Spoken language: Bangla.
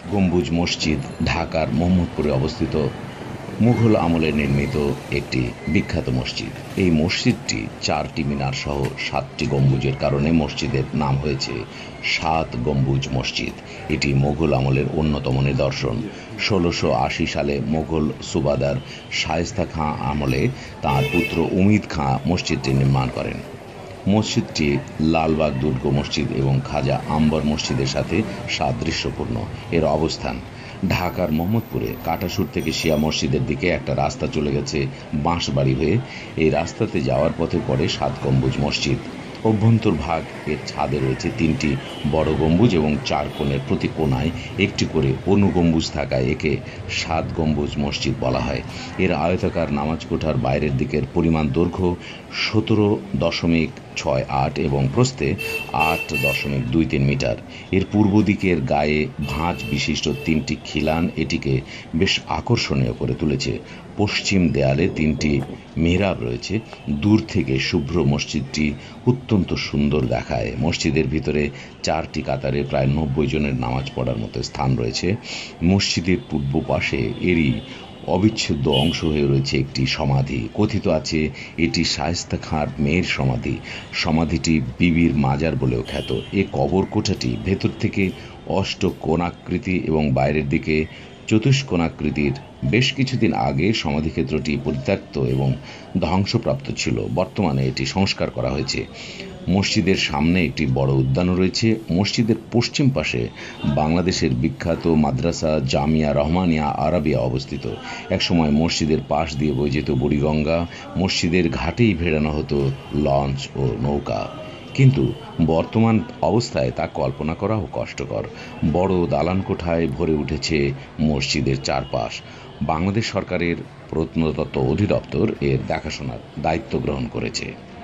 গম্বুজ মসজিদ ঢাকার মোহাম্মদপুরে অবস্থিত মুঘল আমলে নির্মিত একটি বিখ্যাত মসজিদ। এই মসজিদটি 4টি মিনার সহ 7টি গম্বুজের কারণে মসজিদের নাম হয়েছে সাত গম্বুজ মসজিদ। এটি মুঘল আমলের অন্যতম নিদর্শন। 1680 সালে মুঘল সুবাদার শায়েস্তা খাঁ আমলে তাঁর পুত্র উমিদ খাঁ মসজিদটি নির্মাণ করেন। মসজিদটি লালবাগ দুর্গ মসজিদ এবং খাজা আম্বর মসজিদের সাথে সাদৃশ্যপূর্ণ। এর অবস্থান ঢাকার মোহাম্মদপুরে কাটাসুর থেকে শিয়া মসজিদের দিকে একটা রাস্তা চলে গেছে বাঁশবাড়ি হয়ে। এই রাস্তাতে যাওয়ার পথে পড়ে সাত গম্বুজ মসজিদ। অভ্যন্তর ভাগ এর ছাদে রয়েছে 3টি বড় গম্বুজ এবং 4 কোণের প্রতি কোণায় একটি করে অনুগম্বুজ থাকায় একে সাত গম্বুজ মসজিদ বলা হয়। এর আয়তাকার নামাজ কোঠার বাইরের দিকের পরিমাণ দৈর্ঘ্য 17.68 এবং প্রস্থে 8.23 মিটার। এর পূর্ব দিকের গায়ে ভাঁজ বিশিষ্ট 3টি খিলান এটিকে বেশ আকর্ষণীয় করে তুলেছে। পশ্চিম দেয়ালে 3টি মিহরাব রয়েছে। দূর থেকে শুভ্র মসজিদটি অত্যন্ত সুন্দর দেখায়। মসজিদের ভিতরে 4টি কাতারে প্রায় 90 জনের নামাজ পড়ার মতো স্থান রয়েছে। মসজিদের পূর্ব পাশে এরই অবিচ্ছেদ্য অংশ হয়ে রয়েছে একটি সমাধি। কথিত আছে এটি শায়েস্তা খাঁর মেয়ের সমাধি। সমাধিটি বিবির মাজার বলেও খ্যাত। এ কবর কোঠাটি ভেতর থেকে অষ্টকোণাকৃতি এবং বাইরের দিকে চতুষ্কোণাকৃতির। বেশ কিছুদিন আগে সমাধিক্ষেত্রটি পরিত্যক্ত এবং ধ্বংসপ্রাপ্ত ছিল। বর্তমানে এটি সংস্কার করা হয়েছে। মসজিদের সামনে একটি বড় উদ্যানও রয়েছে। মসজিদের পশ্চিম পাশে বাংলাদেশের বিখ্যাত মাদ্রাসা জামিয়া রহমানিয়া আরাবিয়া অবস্থিত। একসময় মসজিদের পাশ দিয়ে বয়ে যেত বুড়িগঙ্গা। মসজিদের ঘাটেই ভেড়ানো হতো লঞ্চ ও নৌকা, কিন্তু বর্তমান অবস্থায় তা কল্পনা করাও কষ্টকর। বড় দালান কোঠায় ভরে উঠেছে মসজিদের চারপাশ। বাংলাদেশ সরকারের প্রত্নতত্ত্ব অধিদপ্তর এর দেখাশোনার দায়িত্ব গ্রহণ করেছে।